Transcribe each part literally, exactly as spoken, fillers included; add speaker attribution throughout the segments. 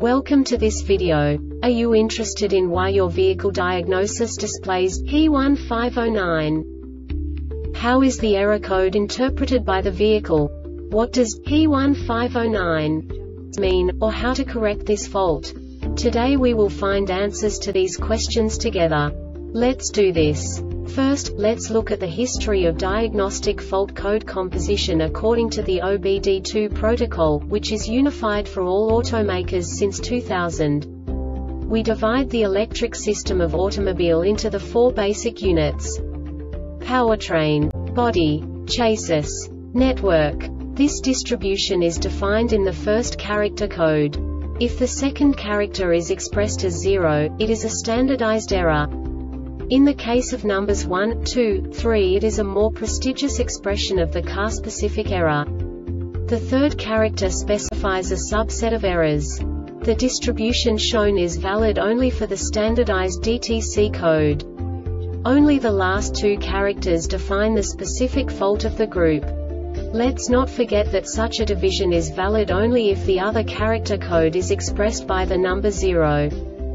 Speaker 1: Welcome to this video. Are you interested in why your vehicle diagnosis displays P one five zero nine? How is the error code interpreted by the vehicle? What does P one five zero nine mean, or how to correct this fault? Today we will find answers to these questions together. Let's do this. First, let's look at the history of diagnostic fault code composition according to the O B D two protocol, which is unified for all automakers since two thousand. We divide the electric system of automobile into the four basic units: powertrain, body, chassis, network. This distribution is defined in the first character code. If the second character is expressed as zero, it is a standardized error. In the case of numbers one, two, three, it is a more prestigious expression of the car-specific error. The third character specifies a subset of errors. The distribution shown is valid only for the standardized D T C code. Only the last two characters define the specific fault of the group. Let's not forget that such a division is valid only if the other character code is expressed by the number zero.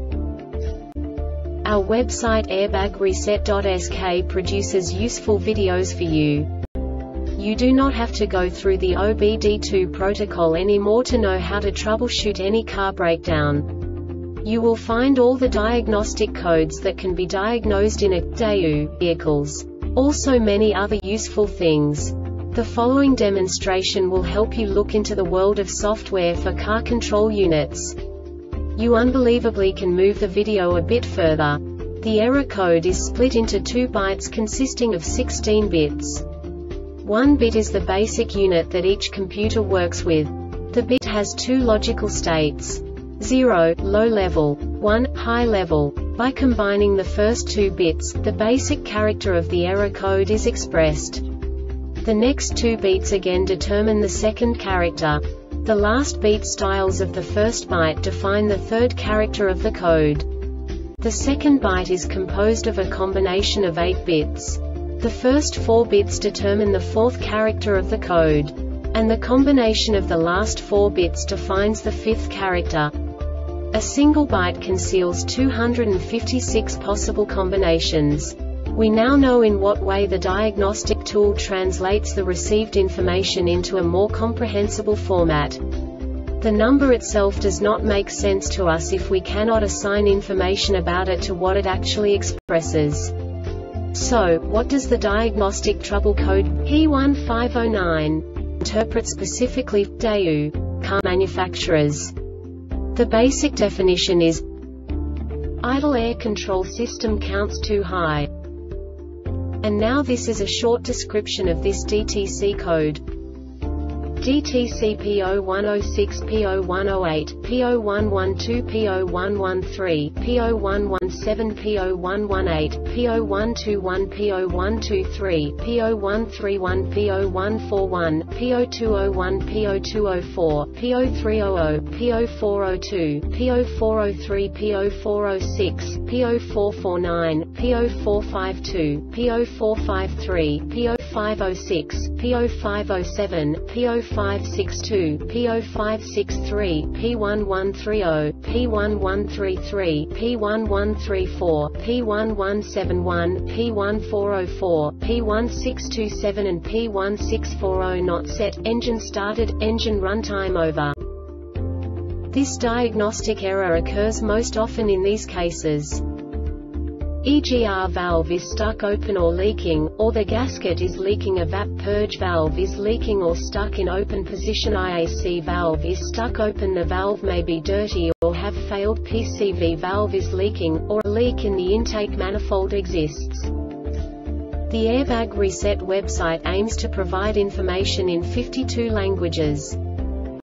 Speaker 1: Our website airbag reset dot S K produces useful videos for you. You do not have to go through the O B D two protocol anymore to know how to troubleshoot any car breakdown. You will find all the diagnostic codes that can be diagnosed in a D A U vehicles. Also many other useful things. The following demonstration will help you look into the world of software for car control units. You unbelievably can move the video a bit further. The error code is split into two bytes consisting of sixteen bits. One bit is the basic unit that each computer works with. The bit has two logical states: zero, low level, one, high level. By combining the first two bits, the basic character of the error code is expressed. The next two bits again determine the second character. The last beat styles of the first byte define the third character of the code. The second byte is composed of a combination of eight bits. The first four bits determine the fourth character of the code. And the combination of the last four bits defines the fifth character. A single byte conceals two hundred fifty-six possible combinations. We now know in what way the diagnostic tool translates the received information into a more comprehensible format. The number itself does not make sense to us if we cannot assign information about it to what it actually expresses. So, what does the diagnostic trouble code P one five zero nine interpret specifically for D A U car manufacturers? The basic definition is: idle air control system counts too high. And now this is a short description of this D T C code. D T C P zero one zero six, P zero one zero eight, P zero one one two, P zero one one three, P zero one one seven, P zero one one eight, P zero one two one, P zero one two three, P zero one three one, P zero one four one, P zero two zero one, P zero two zero four, P zero three zero zero, P zero four zero two, P zero four zero three, P zero four zero six, P zero four four nine, P zero four five two, P zero four five three, P zero five zero six, P zero five zero seven, P zero five six two, P zero five six three, P one one three zero, P one one three three, P one one three four, P one one seven one, P one four zero four, P one six two seven and P one six four zero. Not set, engine started, engine runtime over. This diagnostic error occurs most often in these cases: E G R valve is stuck open or leaking, or the gasket is leaking, a V A P purge valve is leaking or stuck in open position, I A C valve is stuck open, the valve may be dirty or have failed, P C V valve is leaking, or a leak in the intake manifold exists. The Airbag Reset website aims to provide information in fifty-two languages.